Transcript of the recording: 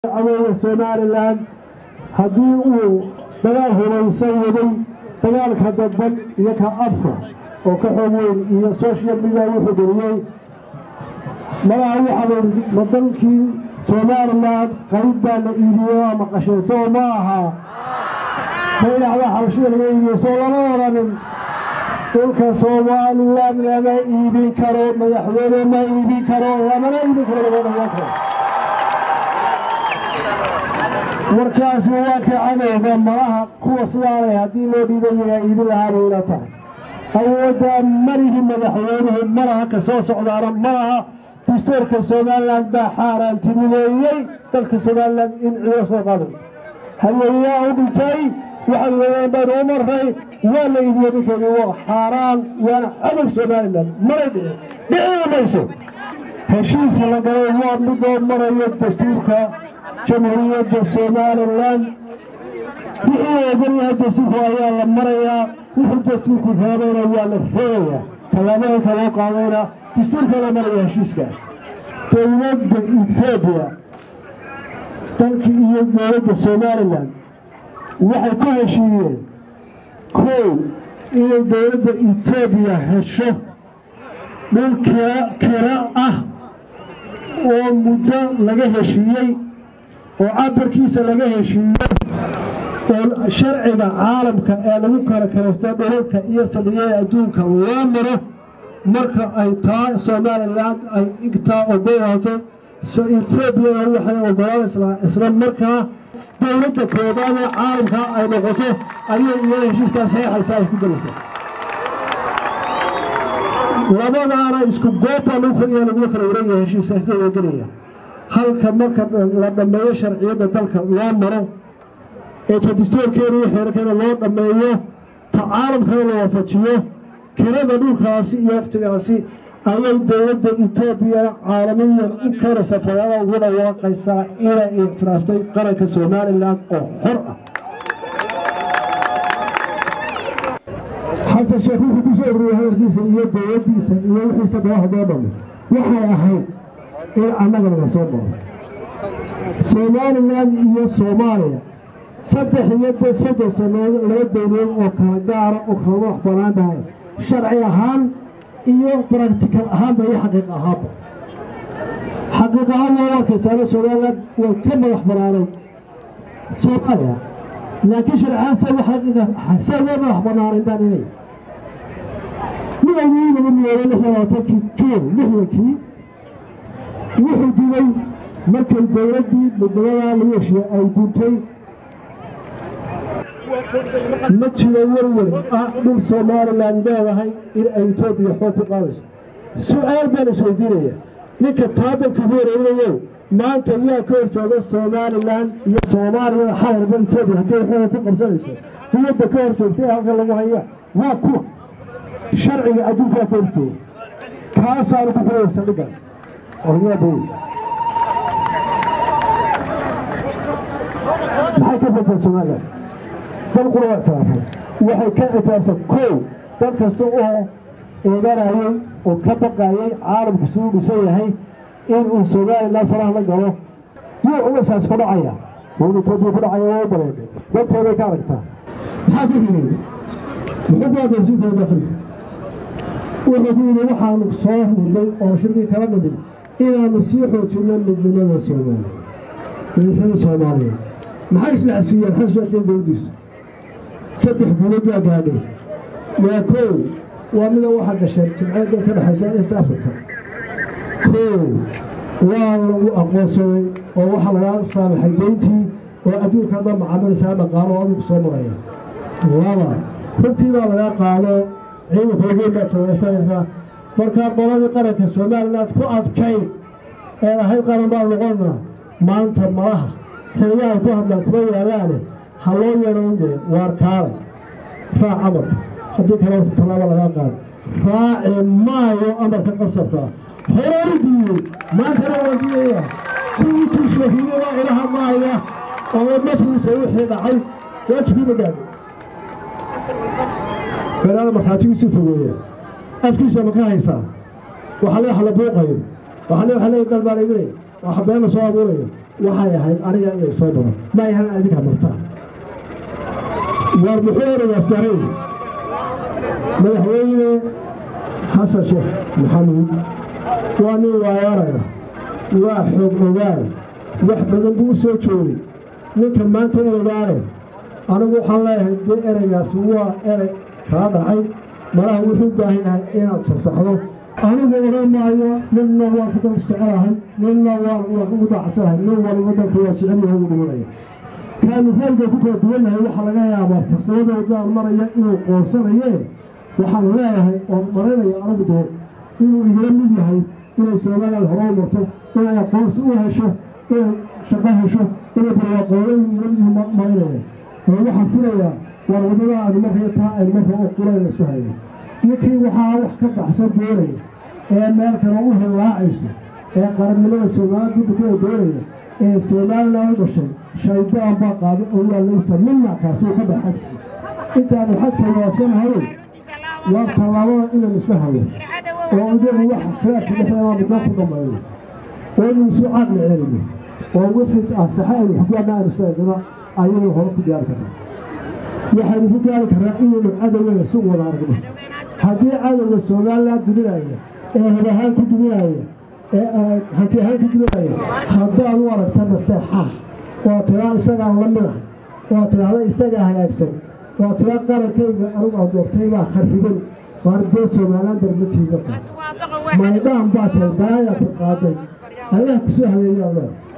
عوض سوماليلاند haddii uu dagaal hubaysan waday dagaalka dadban iyo ka afka oo ka xoog weyn iyo social media wuxuu geliyay malaha waxa dalkii Soomaaliland qayb baa la iibiyo ama qashayso ma aha sayraha xabashada laga iibiyo Soomaaliland dhulka Soomaaliland laga iibin karo madaxweyne ma iibin karo lama iibin karo labada warkaas waa ka cadayga malaha kuwa sidaanay haddii loo dhiibayaa iibin lahaa bay ila tahay awooda marihi madaxweynuhu malaha ka soo socdaana malaha dastuurka Soomaaliland baa xaaraantinimeeyay dalka Soomaaliland in ciidan soo qaado hayeeyaa u dhintay waxay leeyihiin baan u maray waa la iibiyay ninkan waa xaaraan waana cadow Soomaaliland maray dhimayso heshiis la galay waa mid oo marayo dastuurka جمهورية Soomaaliland وحنا قلنا تسوق أيام مريا وحنا تسوق هذا ولا فيا كلامه كلام قاضينا تسوق كلام مريا شيسكا تولد إثيوبيا تركي جمهورية Soomaaliland وحنا كل شيء كل إلى جمهورية إثيوبيا هالشيء بالكراءة ومدة لقى شيء وعبر كيس لقاه شيء شرعنا عالمك لو كان كريستان دولك يسديه ادونك وامره marka ay tahay Soomaaliland ay igta ogolaato soo Itoobiya waxa ay ogolaanaysaa isla markaa dawladda koodana caalamka ay noqoto ayay iyada heshiiska saxiixaysaa ay ku galaysaa labadana isku gooba lagu kala wareegay heshiiska ay galaya halka marka la dhameeyo sharciyada dalka loo maro ee dastuurkeena iyo xeerarkeena loo dhameeyo tacaalumka loo waafajiyo kirada dhulkaasi iyo waqtigaasi ayay dawladda Itoobiya caalamiyan u kala safarada ugu dhawaaqaysaa inay iqtiraaftay qaranka Soomaaliland oo xor ah xasan sheekh wuxuu ku soo ururiyay hadalkiisa iyo dawladdiisa iyo wixii ka dhawaaqday waxay ahayd annaga laga soo baro Soomaaliland iyo Soomaaliya saddex iyo saddex sanadood laga dawlad oo kala gaar oo kala wax banaanahay sharci ahaan iyo practical ahaan iyo xaqiiq ahaan waa ka saaray Soomaaliland waa ka madax banaanay Soomaaliya laakiin sharciyan waxa xaqiiqa xasan madax banaanay baan inay midayna lagu yeelay lixdankii wuxuu dilay markay dawladdii midnimada lagu heshiiyay ay duntay ma jiro warwar dhul Soomaaliland leedahay in ay Itoobiya xoog ku qaadayso su'aal baan isweydiinaya ninka taadalka weerarayay maanta yaa ka horjooga Soomaaliland iyo Soomaaliya xawarba Itoobiya haddii xoog ku qabsanayso dawladda ka horjoogtay halka lagu hayaa waa kuwa sharciga adduunka ka horjooga kaasaan ku furaysan dhigan أريابي maxay ka fadsan Soomaaliland dal qurux taafay waxay ka itaabsan koow dal kasta oo eeganayay oo ka baqayay caalamku soo dhisay yahay in uu Soomaaliland faraha la galo iyo usaas ku dhacaya oo Itoobiya ku dhacaya oo bareeday dadkooda ka aragtaa maxaa ku yiri muxuu sidoo dakhli waxaanu soo mudday oo shirki kala mid inaanu sii xoojino midnimada Soomaaliya maxay isla siiyeen xashaqada dawladdiisa saddex guulood baa gaadhay waa koow waa mid waxa gashay jimcada ka dhaxaysa East Africa koow waa lagu aqoonsaday oo waxa laga saamaxay deyntii oo adduunka dhan macaamiisha dhaqaale oo soo maraya laba hubkii baa laga qaado ciidanka hoggaanka marka qolada qaranka Soomaaliland ku adkay ee ahay qaran baa noqonaa maanta malaha taliyaha ku hadlaan kuma yaalaan haloo yaroonde waar kaalay raac amarka haddii kale talaabo laga qaado raaci maayo amarka qasabka hororigii maanta waa diiya kuwii shahiido waa ilaha maaya oo naftiisa wixii dhacay waajibkiina gaadhay كلام مخاطيسي فوقيه أفكيس مكاهيسا وحليه حلا بوقيه وحليه قلب عليه وحبينا صواب وليه waxay ahayd aniga inay soo badan ma yahan adinka martaa والبحور والسعيد مدحوينه حسن شيخ محمود واني ويارنا واحد اوغال wax badan buu soo joogay ninka maanta eraygaale anigu waxaan leeyahay dee eraygaas waa eray kaa dhacay malaha wuxuu u baahan yahay inaad fasaxdo anigu oran maayo ninna waa ka dal jecelahay ninna waa ugu daacsanahay nin waliba dalka waa jecel yahay ugu dhimanaya كانوا فوق كل دولة وحلا جاي أبغى فصلنا وده مرة إنه قوسنا إياه وحلا هاي مرة يا رب ده إنه يجرم لي هاي إنه سوى الهرام مرته إنه يقوس وها شو إنه شقاه شو إنه بالواقعين يجرم لي مرة هو حفرة يا ورودنا أنا ما فيها ما فوق كلها نسوي يكفي وحلا وحكت حسب دوري ما كانوا اللاعب قرب من السومال بكل دوري السومال لا يدشن شيطان بقى أول ليس منا كسوق بحثك أنت بحثك واسم هذا وقت الله إلى مسفهه وعندنا واحد فاك مثلا بدأت ضمنه ونسوا عقل علمي ووحدت الصحائف الحكومة السوداء أيام الهرب ديارك وحين ديارك رأينا العدو يسوق الأرض هذه عدو السوداء لا تدريه هذا هاي تدريه هذه هاي تدريه هذا الورق تنستحى وترى إستجا لمنا وترى إستجا هيكسر وترى قال كيف أروح دكتور ما خربين وردوا سوالان درمتي بقى ما يدام باتل دايا بقادة الله كسوه يا الله